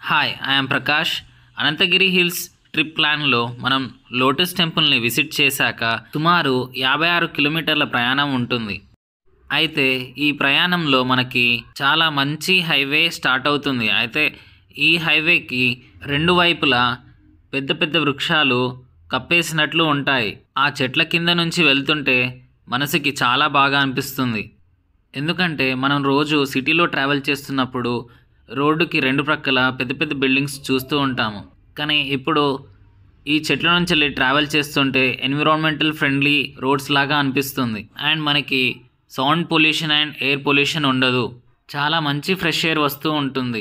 Hi, I'm Prakash. Ananthagiri hills trip ప్లాన్లో మనం lotus టెంపుల్ని విజిట్ చేశాక సుమారు 56 కిలోమీటర్ల ప్రయాణం ఉంటుంది. అయితే ఈ ప్రయాణంలో మనకి చాలా మంచి హైవే స్టార్ట్ అవుతుంది. అయితే ఈ హైవేకి రెండు వైపులా పెద్ద పెద్ద వృక్షాలు కప్పేసినట్లు ఉంటాయి. ఆ చెట్ల కింద నుంచి వెళ్తుంటే మనసుకి చాలా బాగా అనిపిస్తుంది. ఎందుకంటే మనం రోజు సిటీలో ట్రావెల్ చేస్తున్నప్పుడు రోడ్డుకి రెండు ప్రక్కల పెద్ద పెద్ద బిల్డింగ్స్ చూస్తూ ఉంటాము. కానీ ఇప్పుడు ఈ చెట్ల నుంచి వెళ్ళి ట్రావెల్ చేస్తుంటే ఎన్విరాన్మెంటల్ ఫ్రెండ్లీ రోడ్స్ లాగా అనిపిస్తుంది. అండ్ మనకి sound pollution and air pollution ఉండదు. చాలా మంచి ఫ్రెష్ ఎయిర్ వస్తూ ఉంటుంది.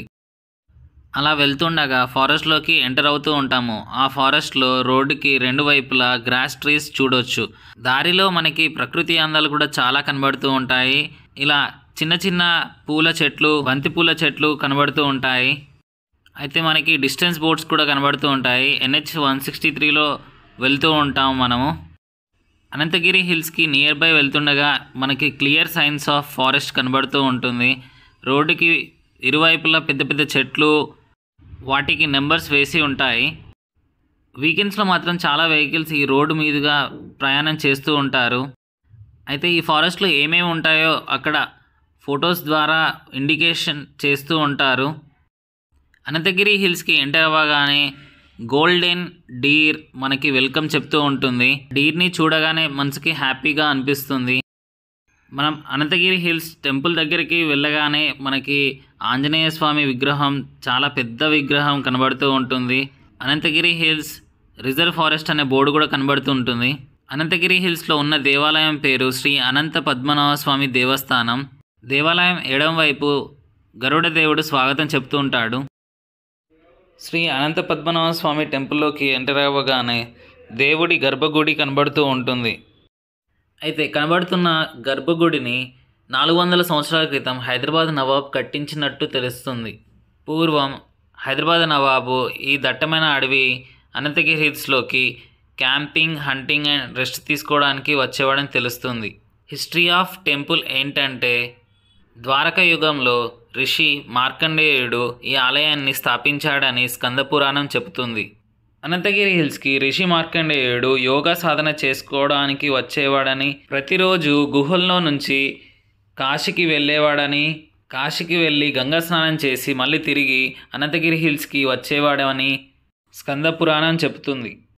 అలా వెళ్తుండగా ఫారెస్ట్లోకి ఎంటర్ అవుతూ ఉంటాము. ఆ ఫారెస్ట్లో రోడ్డుకి రెండు వైపులా గ్రాస్ ట్రీస్ చూడొచ్చు. దారిలో మనకి ప్రకృతి అందాలు కూడా చాలా కనబడుతూ ఉంటాయి. ఇలా చిన్న చిన్న పూల చెట్లు, బంతి పూల చెట్లు కనబడుతూ ఉంటాయి. అయితే మనకి డిస్టెన్స్ బోర్డ్స్ కూడా కనబడుతూ ఉంటాయి. NH 163లో వెళ్తూ ఉంటాము మనము. అనంతగిరి హిల్స్కి నియర్ బై వెళ్తుండగా మనకి క్లియర్ సైన్స్ ఆఫ్ ఫారెస్ట్ కనబడుతూ ఉంటుంది. రోడ్డుకి ఇరువైపులా పెద్ద పెద్ద చెట్లు, వాటికి నెంబర్స్ వేసి ఉంటాయి. వీకెండ్స్లో మాత్రం చాలా వెహికల్స్ ఈ రోడ్డు మీదుగా ప్రయాణం చేస్తూ ఉంటారు. అయితే ఈ ఫారెస్ట్లో ఏమేమి ఉంటాయో అక్కడ ఫొటోస్ ద్వారా ఇండికేషన్ చేస్తూ ఉంటారు. అనంతగిరి హిల్స్కి ఎంటర్ అవ్వగానే గోల్డెన్ డీర్ మనకి వెల్కమ్ చెప్తూ ఉంటుంది. డీర్ని చూడగానే మనసుకి హ్యాపీగా అనిపిస్తుంది. మనం అనంతగిరి హిల్స్ టెంపుల్ దగ్గరికి వెళ్ళగానే మనకి ఆంజనేయ స్వామి విగ్రహం, చాలా పెద్ద విగ్రహం కనబడుతూ ఉంటుంది. అనంతగిరి హిల్స్ రిజర్వ్ ఫారెస్ట్ అనే బోర్డు కూడా కనబడుతూ ఉంటుంది. అనంతగిరి హిల్స్లో ఉన్న దేవాలయం పేరు శ్రీ అనంత పద్మనాభ స్వామి దేవస్థానం. దేవాలయం ఎడమ వైపు గరుడ దేవుడు స్వాగతం చెప్తూ ఉంటాడు. శ్రీ అనంత పద్మనాభ స్వామి టెంపుల్లోకి ఎంటర్ అవ్వగానే దేవుడి గర్భగుడి కనబడుతూ ఉంటుంది. అయితే కనబడుతున్న గర్భగుడిని 400 సంవత్సరాల క్రితం హైదరాబాద్ నవాబ్ కట్టించినట్టు తెలుస్తుంది. పూర్వం హైదరాబాద్ నవాబు ఈ దట్టమైన అడవి అనంతగిరి హిల్స్లోకి క్యాంపింగ్, హంటింగ్ అండ్ రెస్ట్ తీసుకోవడానికి వచ్చేవాడని తెలుస్తుంది. హిస్టరీ ఆఫ్ టెంపుల్ ఏంటంటే, ద్వారక యుగంలో ఋషి మార్కండేయుడు ఈ ఆలయాన్ని స్థాపించాడని స్కంద పురాణం చెబుతుంది. అనంతగిరి హిల్స్కి ఋషి మార్కండేయుడు యోగా సాధన చేసుకోవడానికి వచ్చేవాడని, ప్రతిరోజు గుహల్లో నుంచి కాశీకి వెళ్ళేవాడని, కాశీకి వెళ్ళి గంగా స్నానం చేసి మళ్ళీ తిరిగి అనంతగిరి హిల్స్కి వచ్చేవాడని స్కంద పురాణం చెబుతుంది.